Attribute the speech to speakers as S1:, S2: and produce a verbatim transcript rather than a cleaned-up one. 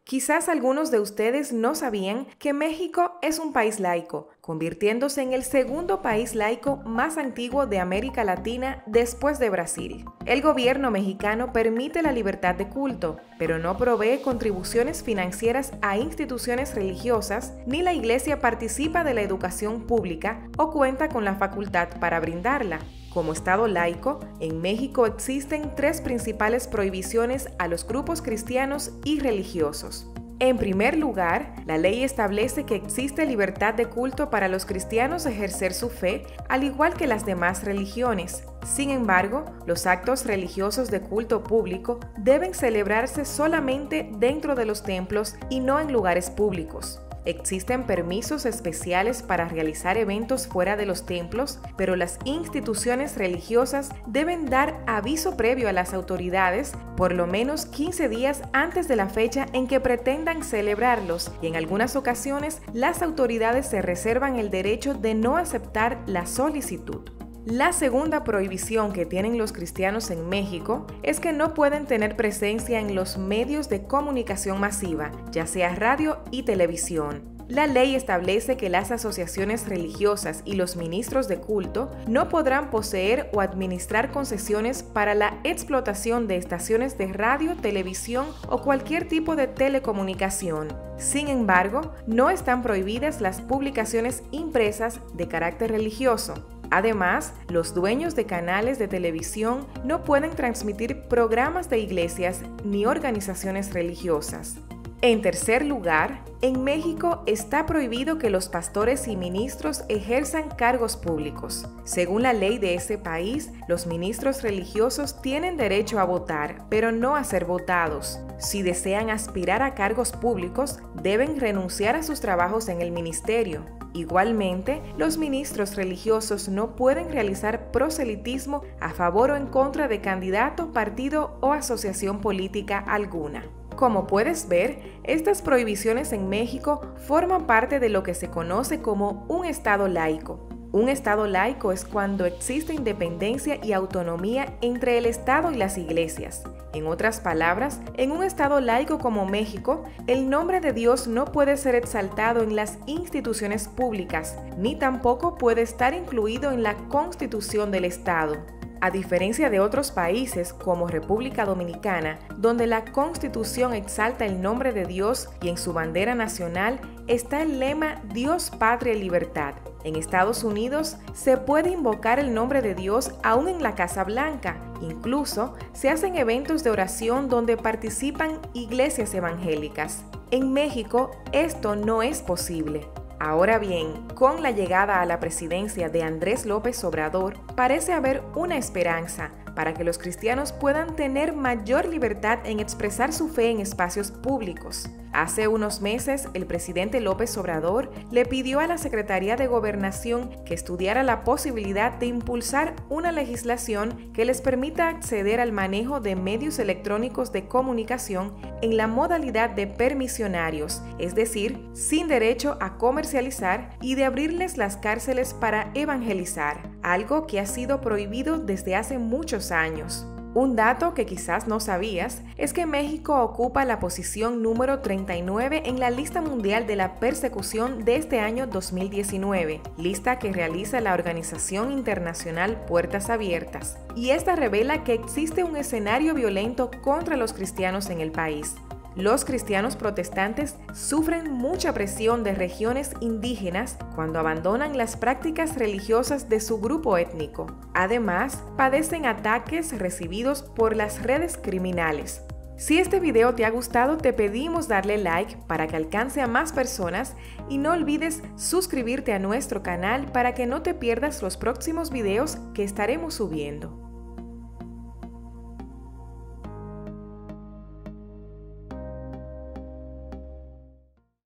S1: Quizás algunos de ustedes no sabían que México es un país laico, convirtiéndose en el segundo país laico más antiguo de América Latina después de Brasil. El gobierno mexicano permite la libertad de culto, pero no provee contribuciones financieras a instituciones religiosas, ni la Iglesia participa de la educación pública o cuenta con la facultad para brindarla. Como Estado laico, en México existen tres principales prohibiciones a los grupos cristianos y religiosos. En primer lugar, la ley establece que existe libertad de culto para los cristianos ejercer su fe, al igual que las demás religiones. Sin embargo, los actos religiosos de culto público deben celebrarse solamente dentro de los templos y no en lugares públicos. Existen permisos especiales para realizar eventos fuera de los templos, pero las instituciones religiosas deben dar aviso previo a las autoridades por lo menos quince días antes de la fecha en que pretendan celebrarlos, y en algunas ocasiones las autoridades se reservan el derecho de no aceptar la solicitud. La segunda prohibición que tienen los cristianos en México es que no pueden tener presencia en los medios de comunicación masiva, ya sea radio y televisión. La ley establece que las asociaciones religiosas y los ministros de culto no podrán poseer o administrar concesiones para la explotación de estaciones de radio, televisión o cualquier tipo de telecomunicación. Sin embargo, no están prohibidas las publicaciones impresas de carácter religioso. Además, los dueños de canales de televisión no pueden transmitir programas de iglesias ni organizaciones religiosas. En tercer lugar, en México está prohibido que los pastores y ministros ejerzan cargos públicos. Según la ley de ese país, los ministros religiosos tienen derecho a votar, pero no a ser votados. Si desean aspirar a cargos públicos, deben renunciar a sus trabajos en el ministerio. Igualmente, los ministros religiosos no pueden realizar proselitismo a favor o en contra de candidato, partido o asociación política alguna. Como puedes ver, estas prohibiciones en México forman parte de lo que se conoce como un Estado laico. Un Estado laico es cuando existe independencia y autonomía entre el Estado y las iglesias. En otras palabras, en un Estado laico como México, el nombre de Dios no puede ser exaltado en las instituciones públicas, ni tampoco puede estar incluido en la Constitución del Estado. A diferencia de otros países como República Dominicana, donde la Constitución exalta el nombre de Dios y en su bandera nacional está el lema Dios, Patria y Libertad. En Estados Unidos se puede invocar el nombre de Dios aún en la Casa Blanca. Incluso se hacen eventos de oración donde participan iglesias evangélicas. En México esto no es posible. Ahora bien, con la llegada a la presidencia de Andrés López Obrador, parece haber una esperanza para que los cristianos puedan tener mayor libertad en expresar su fe en espacios públicos. Hace unos meses, el presidente López Obrador le pidió a la Secretaría de Gobernación que estudiara la posibilidad de impulsar una legislación que les permita acceder al manejo de medios electrónicos de comunicación en la modalidad de permisionarios, es decir, sin derecho a comercializar, y de abrirles las cárceles para evangelizar, algo que ha sido prohibido desde hace muchos años. Un dato que quizás no sabías es que México ocupa la posición número treinta y nueve en la lista mundial de la persecución de este año dos mil diecinueve, lista que realiza la organización internacional Puertas Abiertas, y esta revela que existe un escenario violento contra los cristianos en el país. Los cristianos protestantes sufren mucha presión de regiones indígenas cuando abandonan las prácticas religiosas de su grupo étnico. Además, padecen ataques recibidos por las redes criminales. Si este video te ha gustado, te pedimos darle like para que alcance a más personas y no olvides suscribirte a nuestro canal para que no te pierdas los próximos videos que estaremos subiendo.